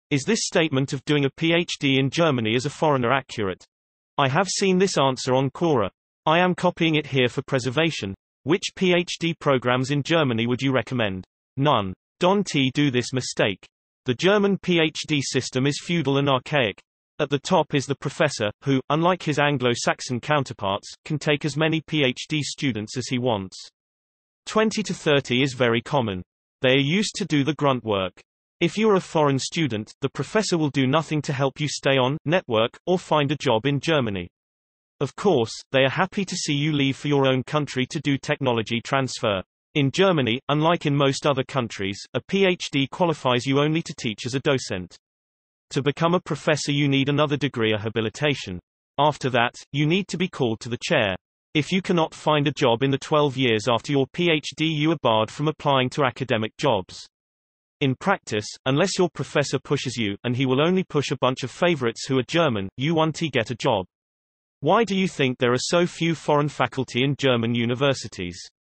Is this statement of doing a PhD in Germany as a foreigner accurate? I have seen this answer on Quora. I am copying it here for preservation. Which PhD programs in Germany would you recommend? None. Don't do this mistake. The German PhD system is feudal and archaic. At the top is the professor, who, unlike his Anglo-Saxon counterparts, can take as many PhD students as he wants. 20 to 30 is very common. They are used to do the grunt work. If you are a foreign student, the professor will do nothing to help you stay on, network, or find a job in Germany. Of course, they are happy to see you leave for your own country to do technology transfer. In Germany, unlike in most other countries, a PhD qualifies you only to teach as a docent. To become a professor you need another degree or habilitation. After that, you need to be called to the chair. If you cannot find a job in the 12 years after your PhD, you are barred from applying to academic jobs. In practice, unless your professor pushes you, and he will only push a bunch of favorites who are German, you won't get a job. Why do you think there are so few foreign faculty in German universities?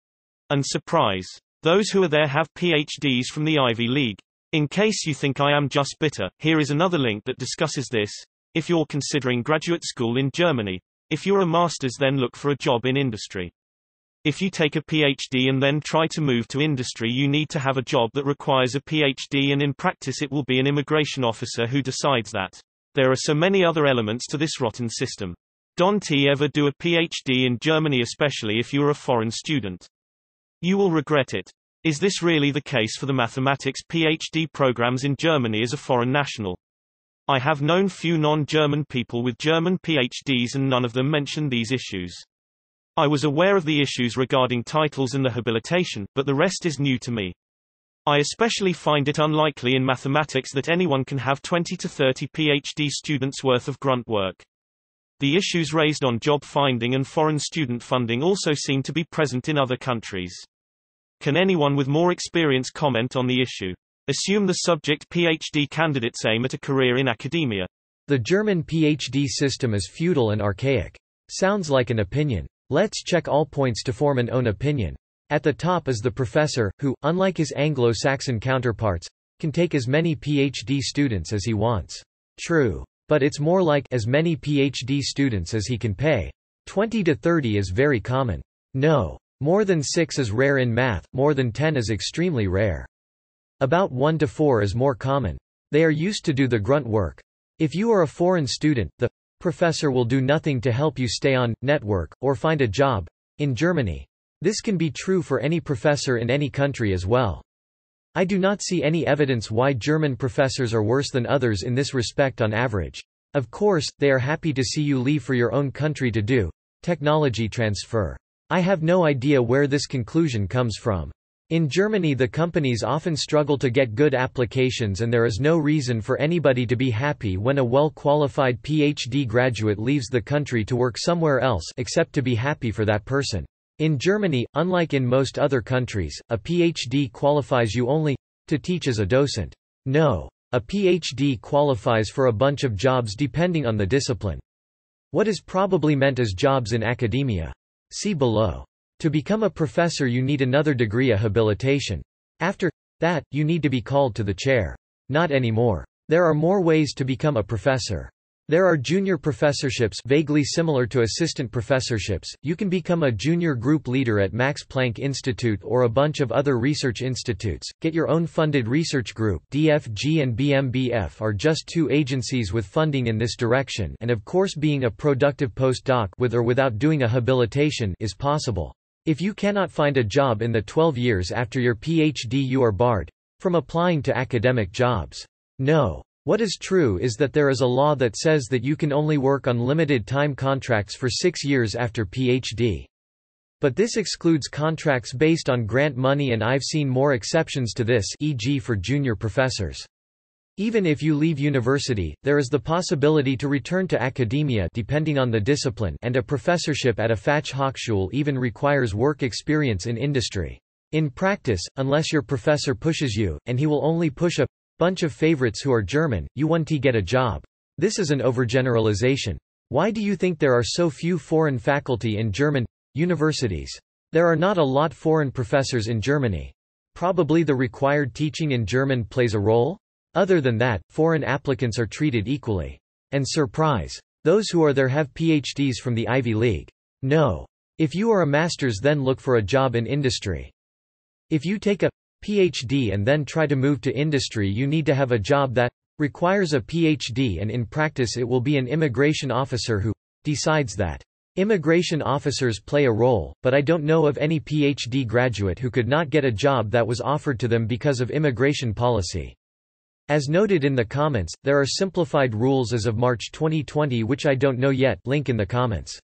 And surprise. Those who are there have PhDs from the Ivy League. In case you think I am just bitter, here is another link that discusses this. If you're considering graduate school in Germany, if you're a master's, then look for a job in industry. If you take a PhD and then try to move to industry, you need to have a job that requires a PhD, and in practice it will be an immigration officer who decides that. There are so many other elements to this rotten system. Don't ever do a PhD in Germany, especially if you are a foreign student. You will regret it. Is this really the case for the mathematics PhD programs in Germany as a foreign national? I have known few non-German people with German PhDs and none of them mention these issues. I was aware of the issues regarding titles and the habilitation, but the rest is new to me. I especially find it unlikely in mathematics that anyone can have 20 to 30 PhD students worth of grunt work. The issues raised on job finding and foreign student funding also seem to be present in other countries. Can anyone with more experience comment on the issue? Assume the subject PhD candidates aim at a career in academia. The German PhD system is feudal and archaic. Sounds like an opinion. Let's check all points to form an own opinion. At the top is the professor, who, unlike his Anglo-Saxon counterparts, can take as many PhD students as he wants. True. But it's more like as many PhD students as he can pay. 20 to 30 is very common. No. More than 6 is rare in math, more than 10 is extremely rare. About 1 to 4 is more common. They are used to do the grunt work. If you are a foreign student, the professor will do nothing to help you stay on, network, or find a job. In Germany. This can be true for any professor in any country as well. I do not see any evidence why German professors are worse than others in this respect on average. Of course, they are happy to see you leave for your own country to do technology transfer. I have no idea where this conclusion comes from. In Germany, the companies often struggle to get good applications, and there is no reason for anybody to be happy when a well-qualified PhD graduate leaves the country to work somewhere else except to be happy for that person. In Germany, unlike in most other countries, a PhD qualifies you only to teach as a docent. No. A PhD qualifies for a bunch of jobs depending on the discipline. What is probably meant as jobs in academia? See below. To become a professor you need another degree, a habilitation. After that, you need to be called to the chair. Not anymore. There are more ways to become a professor. There are junior professorships, vaguely similar to assistant professorships. You can become a junior group leader at Max Planck Institute or a bunch of other research institutes. Get your own funded research group. DFG and BMBF are just two agencies with funding in this direction, and of course being a productive postdoc with or without doing a habilitation is possible. If you cannot find a job in the 12 years after your PhD, you are barred from applying to academic jobs. No. What is true is that there is a law that says that you can only work on limited time contracts for 6 years after PhD. But this excludes contracts based on grant money, and I've seen more exceptions to this, e.g. for junior professors. Even if you leave university, there is the possibility to return to academia depending on the discipline, and a professorship at a Fachhochschule even requires work experience in industry. In practice, unless your professor pushes you, and he will only push a bunch of favorites who are German, you won't get a job. This is an overgeneralization. Why do you think there are so few foreign faculty in German universities? There are not a lot foreign professors in Germany. Probably the required teaching in German plays a role? Other than that, foreign applicants are treated equally. And surprise. Those who are there have PhDs from the Ivy League. No. If you are a master's, then look for a job in industry. If you take a PhD and then try to move to industry, you need to have a job that requires a PhD, and in practice it will be an immigration officer who decides that. Immigration officers play a role, but I don't know of any PhD graduate who could not get a job that was offered to them because of immigration policy. As noted in the comments, there are simplified rules as of March 2020 which I don't know yet. Link in the comments.